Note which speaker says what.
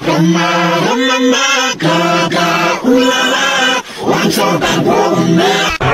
Speaker 1: Mama, gaga, ooh la la, want your bad woman.